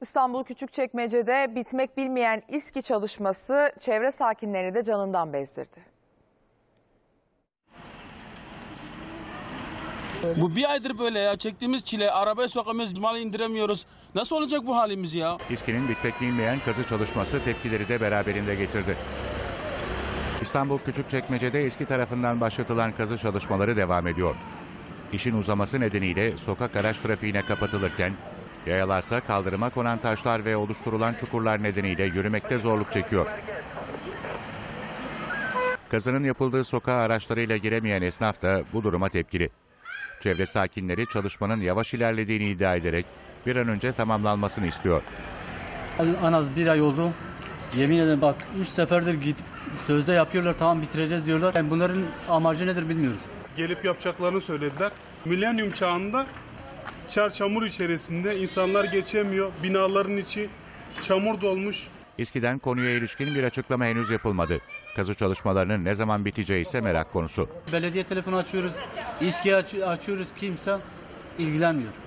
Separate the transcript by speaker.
Speaker 1: İstanbul Küçükçekmece'de bitmek bilmeyen İSKİ çalışması çevre sakinlerini de canından bezdirdi.
Speaker 2: Bu bir aydır böyle ya. Çektiğimiz çile, arabaya sokamıyoruz, malı indiremiyoruz. Nasıl olacak bu halimiz ya?
Speaker 3: İSKİ'nin bitmek bilmeyen kazı çalışması tepkileri de beraberinde getirdi. İstanbul Küçükçekmece'de İSKİ tarafından başlatılan kazı çalışmaları devam ediyor. İşin uzaması nedeniyle sokak araç trafiğine kapatılırken, yayalarsa kaldırıma konan taşlar ve oluşturulan çukurlar nedeniyle yürümekte zorluk çekiyor. Kazının yapıldığı sokağa araçlarıyla giremeyen esnaf da bu duruma tepkili. Çevre sakinleri çalışmanın yavaş ilerlediğini iddia ederek bir an önce tamamlanmasını istiyor.
Speaker 4: En az bir ay oldu. Yemin ederim bak 3 seferdir gidip sözde yapıyorlar, tamam bitireceğiz diyorlar. Yani bunların amacı nedir bilmiyoruz.
Speaker 5: Gelip yapacaklarını söylediler. Milenyum çağında çamur içerisinde insanlar geçemiyor. Binaların içi çamur dolmuş.
Speaker 3: İSKİ'den konuya ilişkin bir açıklama henüz yapılmadı. Kazı çalışmalarının ne zaman biteceği ise merak konusu.
Speaker 4: Belediye telefonu açıyoruz, İSKİ açıyoruz, kimse ilgilenmiyor.